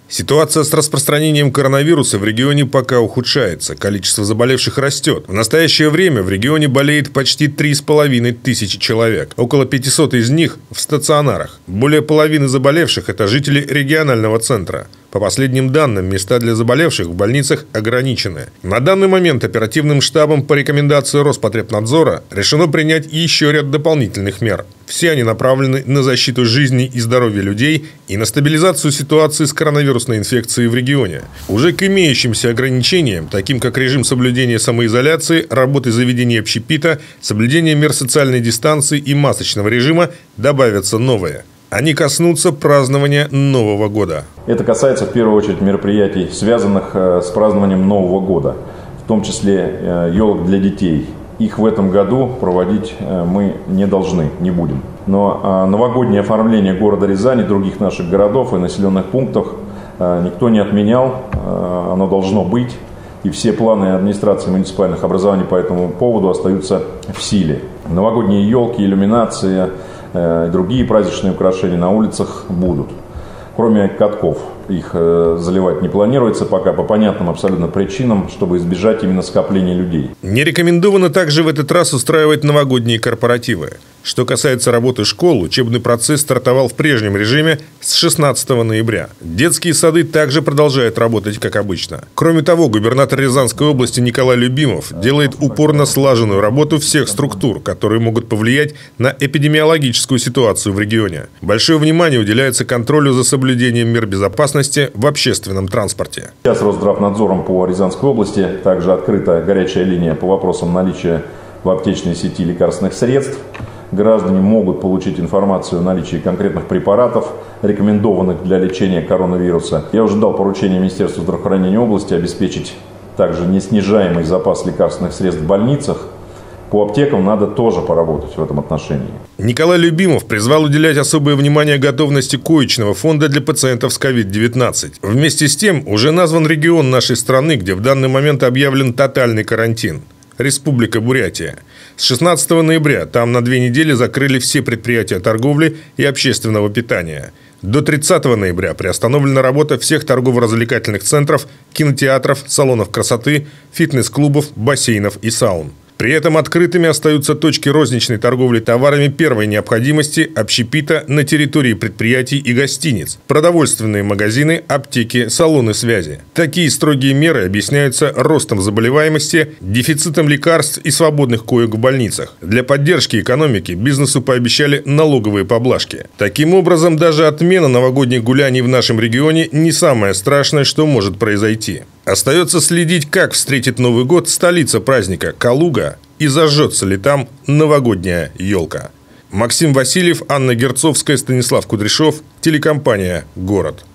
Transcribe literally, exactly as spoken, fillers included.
Ситуация с распространением коронавируса в регионе пока ухудшается. Количество заболевших растет. В настоящее время в регионе болеет почти три с половиной тысячи человек. Около пятисот из них в стационарах. Более половины заболевших – это жители регионального центра. По последним данным, места для заболевших в больницах ограничены. На данный момент оперативным штабом по рекомендации Роспотребнадзора решено принять еще ряд дополнительных мер. Все они направлены на защиту жизни и здоровья людей и на стабилизацию ситуации с коронавирусной инфекцией в регионе. Уже к имеющимся ограничениям, таким как режим соблюдения самоизоляции, работы заведений общепита, соблюдение мер социальной дистанции и масочного режима, добавятся новые. Они коснутся празднования Нового года. Это касается в первую очередь мероприятий, связанных с празднованием Нового года, в том числе елок для детей. Их в этом году проводить мы не должны, не будем. Но новогоднее оформление города Рязани, других наших городов и населенных пунктов никто не отменял, оно должно быть. И все планы администрации муниципальных образований по этому поводу остаются в силе. Новогодние елки, иллюминация и другие праздничные украшения на улицах будут. Кроме катков, их заливать не планируется пока по понятным абсолютно причинам, чтобы избежать именно скопления людей. Не рекомендовано также в этот раз устраивать новогодние корпоративы. Что касается работы школ, учебный процесс стартовал в прежнем режиме с шестнадцатого ноября. Детские сады также продолжают работать как обычно. Кроме того, губернатор Рязанской области Николай Любимов делает упор на слаженную работу всех структур, которые могут повлиять на эпидемиологическую ситуацию в регионе. Большое внимание уделяется контролю за соблюдением мер безопасности в общественном транспорте. Сейчас Росздравнадзором по Рязанской области также открыта горячая линия по вопросам наличия в аптечной сети лекарственных средств. Граждане могут получить информацию о наличии конкретных препаратов, рекомендованных для лечения коронавируса. Я уже дал поручение Министерству здравоохранения области обеспечить также неснижаемый запас лекарственных средств в больницах. По аптекам надо тоже поработать в этом отношении. Николай Любимов призвал уделять особое внимание готовности коечного фонда для пациентов с ковид девятнадцать. Вместе с тем уже назван регион нашей страны, где в данный момент объявлен тотальный карантин. Республика Бурятия. С шестнадцатого ноября там на две недели закрыли все предприятия торговли и общественного питания. До тридцатого ноября приостановлена работа всех торгово-развлекательных центров, кинотеатров, салонов красоты, фитнес-клубов, бассейнов и саун. При этом открытыми остаются точки розничной торговли товарами первой необходимости, общепита на территории предприятий и гостиниц, продовольственные магазины, аптеки, салоны связи. Такие строгие меры объясняются ростом заболеваемости, дефицитом лекарств и свободных коек в больницах. Для поддержки экономики бизнесу пообещали налоговые поблажки. Таким образом, даже отмена новогодних гуляний в нашем регионе не самое страшное, что может произойти. Остается следить, как встретит Новый год столица праздника – Калуга, и зажжется ли там новогодняя елка. Максим Васильев, Анна Герцовская, Станислав Кудряшов, телекомпания «Город».